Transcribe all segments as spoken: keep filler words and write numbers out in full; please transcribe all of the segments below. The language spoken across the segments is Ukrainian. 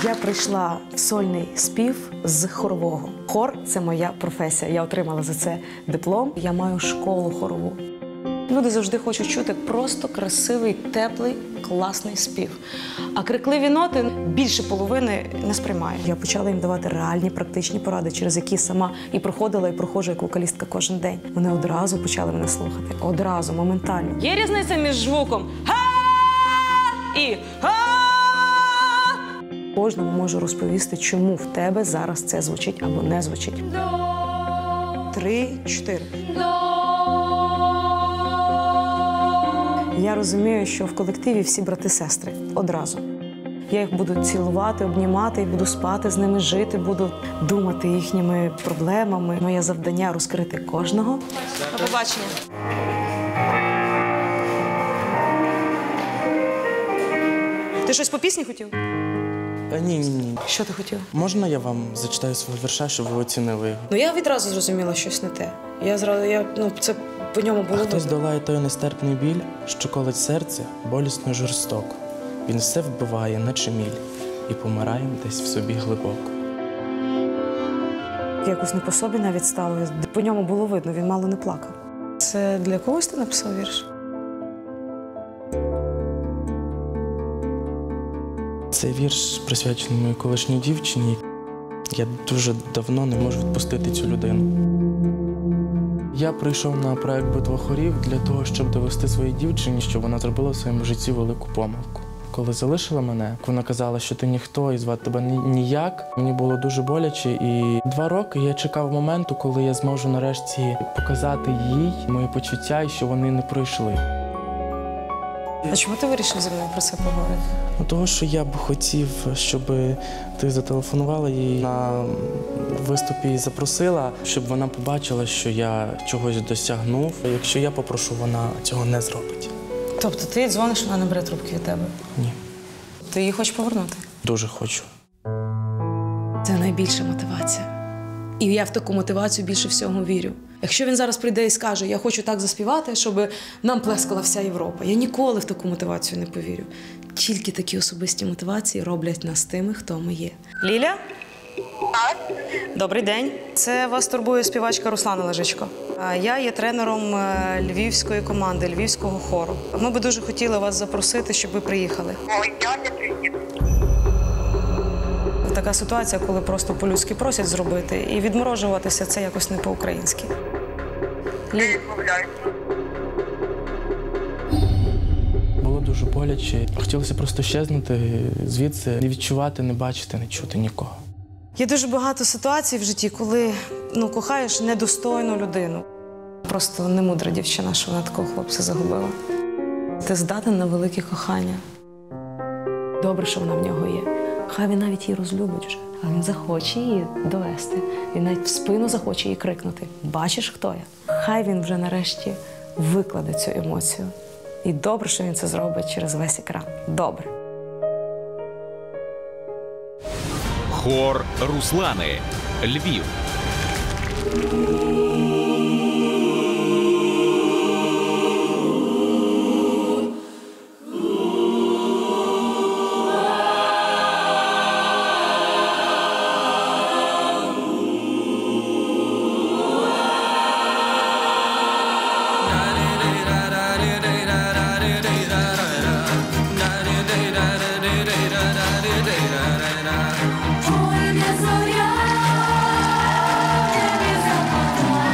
Я прийшла в сольний спів з хорового. Хор – це моя професія. Я отримала за це диплом. Я маю школу хорову. Люди завжди хочуть чути просто красивий, теплий, класний спів. А крикливі ноти більше половини не сприймають. Я почала їм давати реальні, практичні поради, через які сама і проходила, і проходжу як вокалістка кожен день. Вони одразу почали мене слухати. Одразу, моментально. Є різниця між звуком «га» і «га». Кожному можу розповісти, чому в тебе зараз це звучить або не звучить. Три, чотири. Я розумію, що в колективі всі брати-сестри одразу. Я їх буду цілувати, обнімати, і буду спати з ними, жити, буду думати їхніми проблемами. Моє завдання – розкрити кожного. До побачення. Ти щось по пісні хотів? Ні, ні, ні. Що ти хотів? Можна я вам зачитаю свого вірша, щоб ви оцінили його? Ну, я відразу зрозуміла щось не те. Я зразу, я, ну, це по ньому було. А хтось долає той нестерпний біль, що колить серце болісно жорстоко. Він все вбиває, наче міль, і помирає десь в собі глибоко. Якось не по собі навіть стало. По ньому було видно, він мало не плакав. Це для когось ти написав вірш? Цей вірш присвячений моїй колишній дівчині. Я дуже давно не можу відпустити цю людину. Я прийшов на проект «Битва хорів» для того, щоб довести своїй дівчині, що вона зробила в своєму житті велику помилку. Коли залишила мене, вона казала, що ти ніхто і звати тебе ніяк. Мені було дуже боляче, і два роки я чекав моменту, коли я зможу нарешті показати їй мої почуття і що вони не пройшли. А чому ти вирішив зі мною про це поговорити? Ну, того, що я б хотів, щоб ти зателефонувала їй на виступі і запросила, щоб вона побачила, що я чогось досягнув. Якщо я попрошу, вона цього не зробить. Тобто ти дзвониш, вона не бере трубки від тебе? Ні. Ти її хочеш повернути? Дуже хочу. Це найбільша мотивація. І я в таку мотивацію більше всього вірю. Якщо він зараз прийде і скаже, я хочу так заспівати, щоб нам плескала вся Європа, я ніколи в таку мотивацію не повірю. Тільки такі особисті мотивації роблять нас тими, хто ми є. Ліля? Так. Добрий день. Це вас турбує співачка Руслана Лежичко. Я є тренером львівської команди, львівського хору. Ми би дуже хотіли вас запросити, щоб ви приїхали. Ой, я не приїду. Така ситуація, коли просто по-людськи просять зробити, і відморожуватися – це якось не по-українськи. Не відмовляю. Було дуже боляче. Хотілося просто щезнути звідси, не відчувати, не бачити, не чути нікого. Є дуже багато ситуацій в житті, коли ну, кохаєш недостойну людину. Просто немудра дівчина, що вона такого хлопця загубила. Ти здатен на велике кохання. Добре, що вона в нього є. Хай він навіть її розлюбить вже, а він захоче її довести. Він навіть в спину захоче їй крикнути. Бачиш, хто я? Хай він вже нарешті викладе цю емоцію. І добре, що він це зробить через весь екран. Добре. Хор Руслани. Львів. Ой, не зоря, не западає.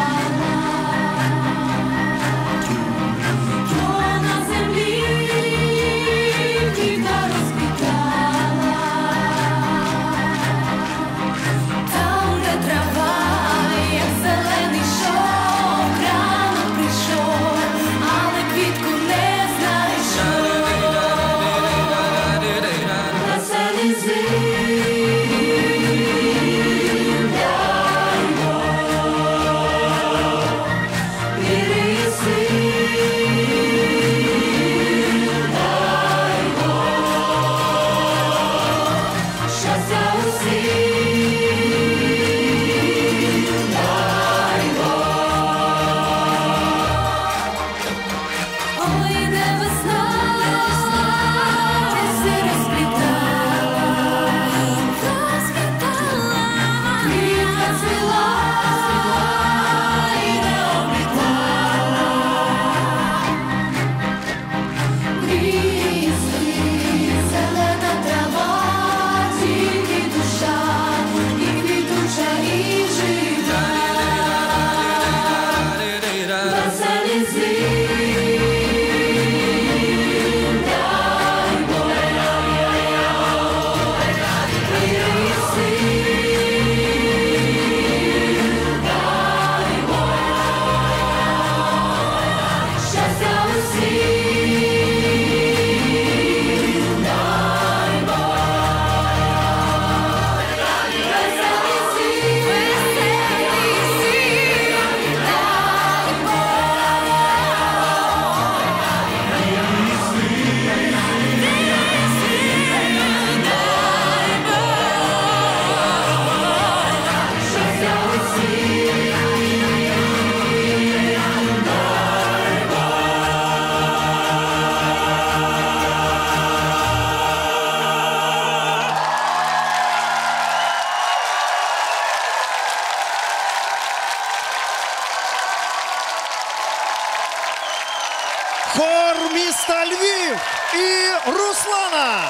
і Руслана.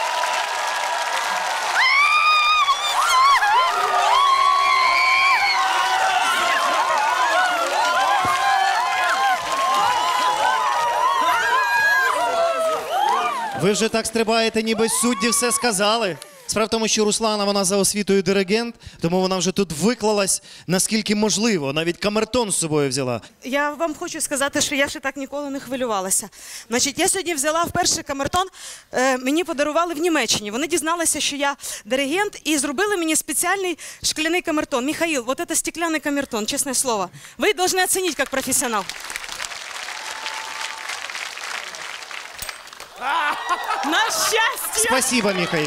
Ви вже так стрибаєте, ніби судді все сказали. Справа в тому, що Руслана, вона за освітою диригент, тому вона вже тут виклалась, наскільки можливо. Навіть камертон з собою взяла. Я вам хочу сказати, що я ще так ніколи не хвилювалася. Значить, я сьогодні взяла вперше камертон, е, мені подарували в Німеччині. Вони дізналися, що я диригент, і зробили мені спеціальний шкляний камертон. Михаїл, вот это стеклянный камертон, чесне слово. Ви повинні оцінити як професіонал. На щастя! Спасибо, Михаил.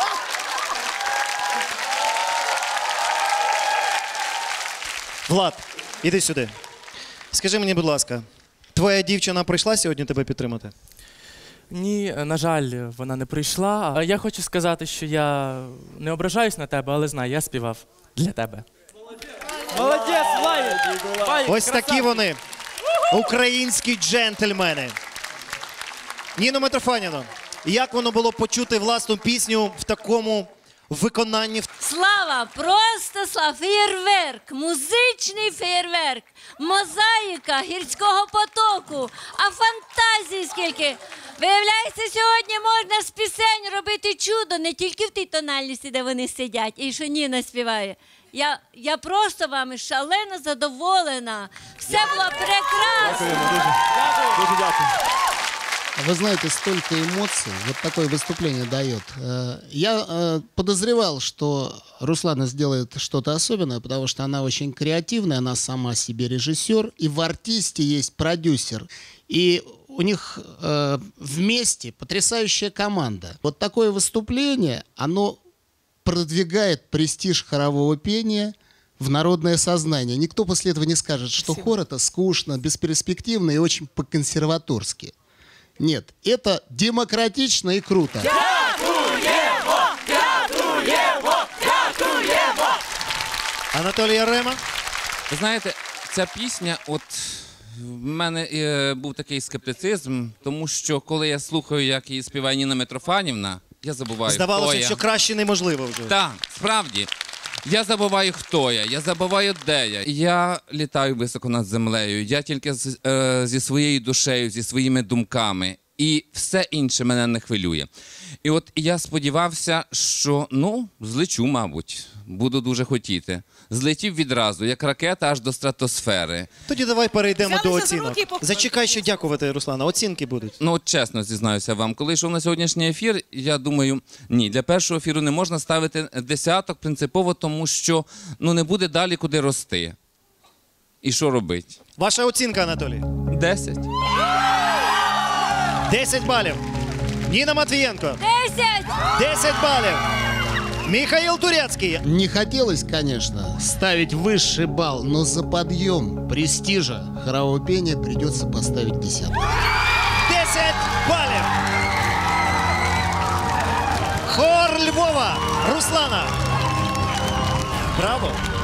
Влад, іди сюди. Скажи мені, будь ласка, твоя дівчина прийшла сьогодні тебе підтримати? Ні, на жаль, вона не прийшла. А я хочу сказати, що я не ображаюсь на тебе, але знаю, я співав для тебе. Молодець, Ваня! Ось такі вони, українські джентльмени. Ніно Митрофанівно, як воно було почути власну пісню в такому виконанні? Слава, просто слава, феєрверк, музичний феєрверк, мозаїка гірського потоку, а фантазії скільки. Виявляється, сьогодні можна з пісень робити чудо, не тільки в тій тональності, де вони сидять, і що Ніна співає. Я, я просто вами шалено задоволена. Все було прекрасно. Дуже дякую. Вы знаете, столько эмоций вот такое выступление дает. Э, Я э, подозревал, что Руслана сделает что-то особенное, потому что она очень креативная, она сама себе режиссер, и в артисте есть продюсер. И у них э, вместе потрясающая команда. Вот такое выступление, оно продвигает престиж хорового пения в народное сознание. Никто после этого не скажет, что Спасибо. хор это скучно, бесперспективно и очень по-консерваторски. Нет, это демократично и круто. Анатолій Ярема? Ви знаєте, ця пісня, от в мене е, був такий скептицизм, тому що коли я слухаю, як її співає Ніна Митрофанівна, я забуваю, Здавалося, хто я. що краще неможливо вже. Так, справді. Я забуваю, хто я, я забуваю, де я. Я літаю високо над землею, я тільки з, е, зі своєю душею, зі своїми думками. І все інше мене не хвилює. І от я сподівався, що, ну, злечу, мабуть, буду дуже хотіти. Злетів відразу, як ракета, аж до стратосфери. Тоді давай перейдемо Взялися до за оцінок. руки і покликали. Зачекай, що дякувати, Руслана. Оцінки будуть. Ну, от чесно зізнаюся вам, коли йшов на сьогоднішній ефір, я думаю, ні, для першого ефіру не можна ставити десяток принципово, тому що, ну, не буде далі куди рости. І що робити? Ваша оцінка, Анатолій? Десять. десять балів. Ніна Матвієнко. Десять! десять балів. Михаил Турецкий. Не хотелось, конечно, ставить высший балл, но за подъем престижа хорового пения придется поставить десятку. десять балів. Хор Львова. Руслана. Браво.